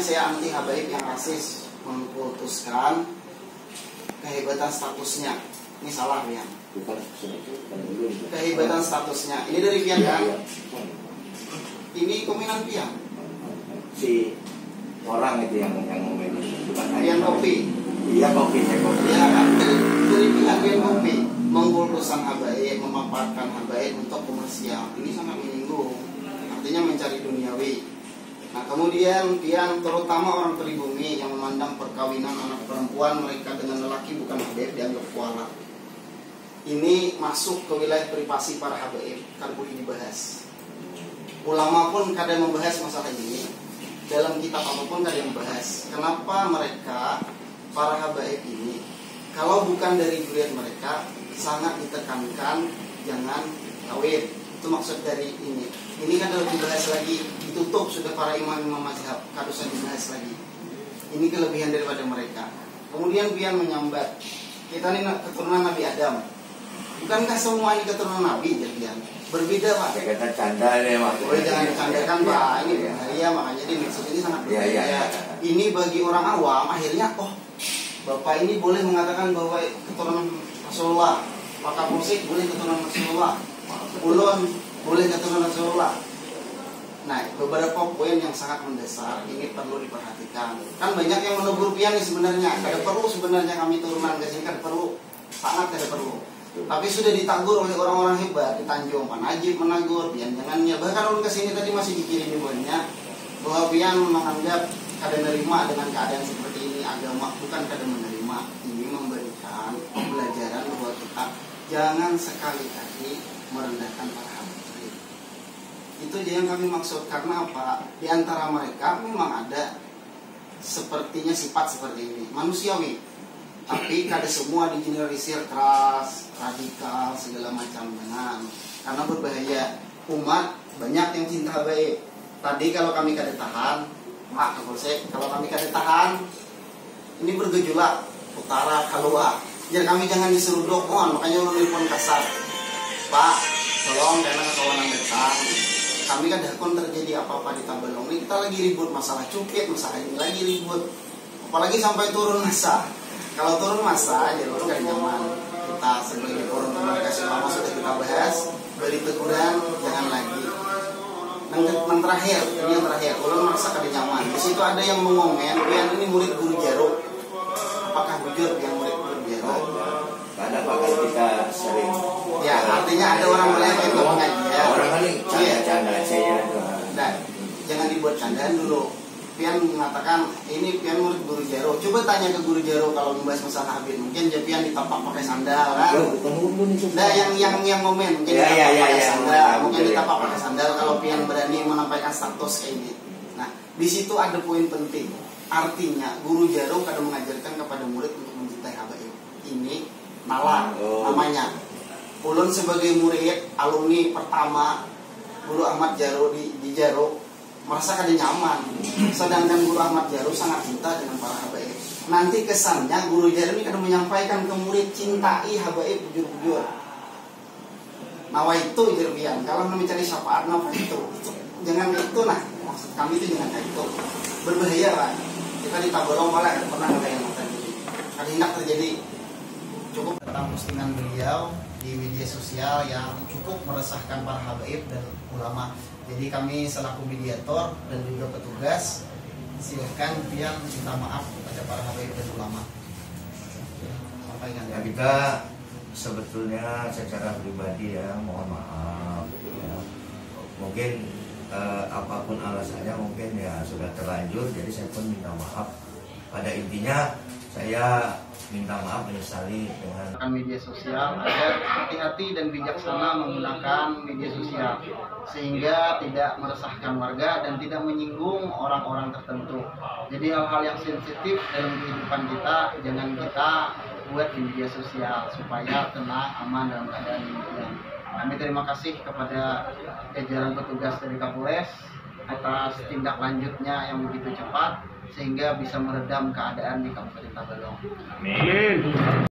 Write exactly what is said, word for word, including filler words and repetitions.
saya anti habaib yang rasis mengkultuskan kehebatan statusnya. Ini salah Pian. Kehebatan statusnya. Ini dari Pian kan? Ini komenan Pian. Si orang itu yang yang ngomongin bukan Pian kopi. Iya kopi saya kopi. Ya kan? Dari Pian Pian kopi mengkultuskan habaib, memanfaatkan habaib untuk komersial. Ini sangat menyinggung. Artinya mencari duniawi. Nah kemudian Pian terutama orang pribumi yang memandang perkawinan anak perempuan mereka dengan lelaki bukan habaib dianggap kualat. Ini masuk ke wilayah privasi para habaib, kan boleh dibahas. Ulama pun kadang membahas masalah ini. Dalam kitab apapun kadang membahas. Kenapa mereka para habaib ini kalau bukan dari zuriat mereka sangat ditekankan jangan kawin. Itu maksud dari ini. Ini kan kalau dibahas lagi ditutup sudah para imam-imam mazhab, kada usah dibahas lagi. Ini kelebihan daripada mereka. Kemudian Pian menyambat, kita ini keturunan Nabi Adam. Bukankah semua ini keturunan Nabi jadian? Berbeda Pak. Ya kata canda ya Pak. Oh jangan dicandakan Pak. Ini bahaya makanya di maksud ini sangat berbeda. Ya, ya, ya. Ini bagi orang awam akhirnya oh Bapak ini boleh mengatakan bahwa keturunan Rasulullah. Maka musik boleh keturunan Rasulullah. Ulun boleh keturunan Rasulullah. Nah, beberapa poin yang sangat mendasar ini perlu diperhatikan. Kan banyak yang menegur Pian nih sebenarnya. Kada perlu sebenarnya kami turunan ke sini, kada perlu. Sangat kada perlu. Tapi sudah ditagur oleh orang-orang hebat di Tanjung, Pak Najib menagur Pian jangannya. Bahkan orang kesini tadi masih dikirim ibuannya bahwa Pian menganggap kada menerima dengan keadaan seperti ini agama bukan kada menerima. Ini memberikan pembelajaran bahwa kita jangan sekali-kali merendahkan para habaib. Itu aja yang kami maksud. Karena apa? Di antara mereka memang ada sepertinya sifat seperti ini, manusiawi. Tapi kada semua digeneralisir keras, radikal, segala macam. Jangan. Karena berbahaya. Umat banyak yang cinta habaib. Tadi kalau kami kada tahan, Pak Kapolsek, kalau kami kada tahan, ini bergejolak utara keluar. Jadi kami jangan diseruduk, mohon. Makanya orang telepon kasar. Pak, tolong karena kawanan datang. Kami kan dakon terjadi apa-apa di Tabalong ini kita lagi ribut masalah cukit, masalah ini lagi ribut. Apalagi sampai turun masa. Kalau turun masa, ya orang gak nyaman. Kita sebagai forum komunikasi lama sudah kita bahas. Beri teguran, jangan lagi. Yang terakhir, ini yang terakhir. Ulun merasa kada nyaman. Di situ ada yang mengomen, Pian ini murid guru Jaro. Apakah bujur yang murid guru Jaro? Karena bakal kita sering. Ya, artinya ada orang lain yang mengajar. Orang lain canda-canda saya itu. Nah, jangan dibuat candaan dulu. Pian mengatakan ini Pian murid guru Jaro. Coba tanya ke guru Jaro kalau membahas masalah habib. Mungkin Pian ditapak pakai sandal kan? Nah, yang yang yang momen mungkin ya, ditapak ya, ya, pakai ya, sandal, ya, mungkin ya, ditapak ya. pakai sandal kalau Pian berani menyampaikan status kayak ini. Nah, di situ ada poin penting. Artinya guru Jaro kadang mengajarkan kepada murid untuk mencintai habaib. Ini nalar oh. namanya. Ulun sebagai murid alumni pertama Guru Ahmad Jaro di, di Jaro merasa kada nyaman. Sedangkan Guru Ahmad Jaro sangat cinta dengan para habaib. Nanti kesannya Guru Jaro ini kadang menyampaikan ke murid cintai habaib bujur-bujur. Nawa itu Jerbian. Kalau mencari syafaat nawa itu. Jangan itu nah. Maksud kami itu jangan kayak itu. Berbahaya kan. Kita di Tabalong malah pernah ada yang terjadi. Ada hendak terjadi. Cukup tentang postingan beliau di media sosial yang cukup meresahkan para habaib dan ulama. Jadi kami selaku mediator dan juga petugas silakan Pian minta maaf kepada para habaib dan ulama. Sampaikan Ya kita sebetulnya secara pribadi ya mohon maaf ya. Mungkin eh, apapun alasannya mungkin ya sudah terlanjur jadi saya pun minta maaf. Pada intinya saya minta maaf menyesali dengan media sosial agar hati-hati dan bijaksana menggunakan media sosial sehingga tidak meresahkan warga dan tidak menyinggung orang-orang tertentu. Jadi hal-hal yang sensitif dalam kehidupan kita jangan kita buat di media sosial supaya tenang, aman dalam keadaan demikian. Kami terima kasih kepada jajaran petugas dari Kapolres atas tindak lanjutnya yang begitu cepat sehingga bisa meredam keadaan di Kabupaten Tabalong. Amin.